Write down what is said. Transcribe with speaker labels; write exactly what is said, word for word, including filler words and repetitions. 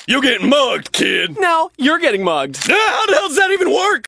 Speaker 1: You get mugged, kid.
Speaker 2: No, you're getting mugged.
Speaker 1: How the hell does that even work?